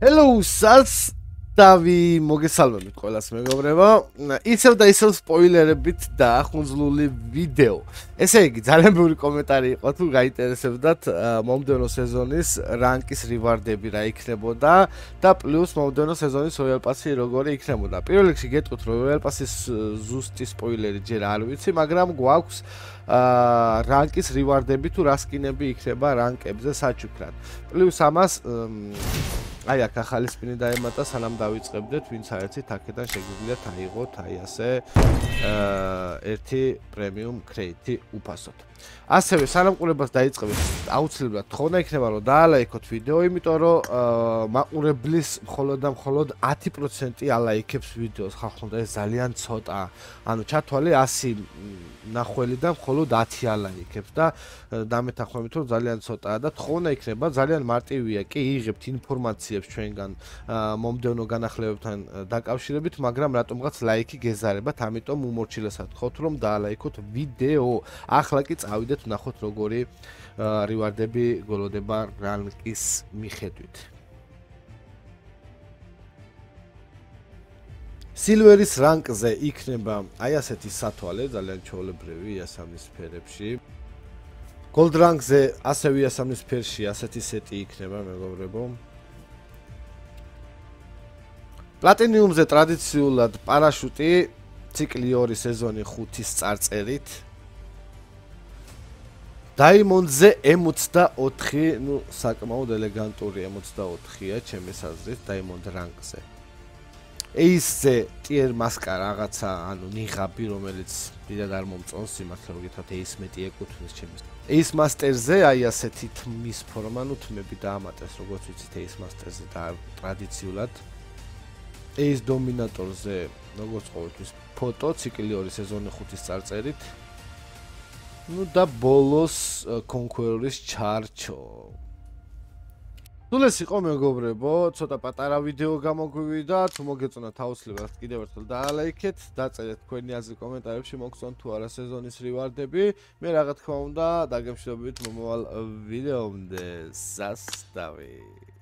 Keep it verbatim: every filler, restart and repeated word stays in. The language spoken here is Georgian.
Hello, sas დავი მოგესალმებით ყველას მეგობრებო. ისევ და ისევ სპოილერებით დაახუნძლული ვიდეო. ესე იგი, ძალიან ბევრი კომენტარი იყო თუ გაინტერესებდათ მომდევნო სეზონის რანკის რივარდები რა იქნებოდა და პლუს მომდევნო სეზონის როიალ პასი როგორი იქნებოდა. პირველ რიგში გეტყვით, რომ როიალ პასის ზუსტი სპოილერი ჯერ არ ვიცი, მაგრამ გვაქვს რანკის რივარდები თუ რა სკინები იქნება რანკებზე საჩუქრად. პლუს ამას აი აქ ახალი სპინი დაემატა სანამ დავიწყებდეთ, ვინც აერცით აქედან შეგვიძლია აიღოთ აი ასე ერთი პრემიუმ კრედიტი უფასოდ. ასევე სანამ ყურებას დაიწყებთ, აუცილებლად თხოვნა იქნება რომ დაალაიქოთ ვიდეო, იმიტომ რომ მაყურებლის მხოლოდ და მხოლოდ ათი პროცენტი ალაიქებს ვიდეოს, ხალხო, ეს ძალიან ცოტა. ანუ ჩათვალე ასი ნახველიდან მხოლოდ ათი ალაიქებს და დამეთანხმებით რომ ძალიან ცოტაა და თხოვნა იქნება ძალიან მარტივია, კი იღებთ ინფორმაციებს ჩვენგან მომდევნო განახლებებთან დაკავშირებით, მაგრამ რატომღაც ლაიქი გეზარებათ, ამიტომ უმორჩილესად გთხოვთ რომ დაალაიქოთ ვიდეო. ახლა კი წავიდეთ ვნახოთ როგორი რივარდები გოლოდება რანკის მიხედვით. სილვერის რანკზე იქნება აი ასეთი სათვალე, ძალიან ჩვეულებრივი იასამნის სფერებში. გოლდ რანკზე ასევე იასამნის სფეროში ასეთი სეტი იქნება, მეგობრებო. პლატინიუმზე ტრადიციულად პარაშუტი, ციკლი ორი სეზონი ხუთის წარწერით. დაიმონდზე ემოცდაოთხი, ნუ საკმაოდ ელეგანტური ემოცდაოთხია ჩემის აზრით დაიმონდ რანკზე. ეისზე ტიერ მასკა რაღაცა, ანუ ნიღაბი, რომელიც დიდად არ მომწონს, სიმართლე რომ გითხრათ, ეის მეტი ეკუთვნის ჩემს. ეის მასტერზე აი ასეთი თმის ფორმა, ნუ თმები დაამატეს, როგორც ვიცით, ეის მასტერზე და ტრადიციულად. ეის დომინატორზე, როგორც ყოველთვის, ფოტო, ციკლი ორი სეზონი ხუთის წარწერით. ნუ და ბოლოს კონკვერორის ჩარჩო. სულ ეს იყო მეგობრებო, ცოტა პატარა ვიდეო გამოგვივიდა, თუ მოგეწონათ აუცილებლად კიდევ ერთხელ დაალაიქეთ, დაწერეთ თქვენი აზრი კომენტარებში, მოგწონთ თუ არა სეზონის რივარდები. მე რა თქმა უნდა, დაგემშვიდობებით მომავალ ვიდეომდე. სასტავი.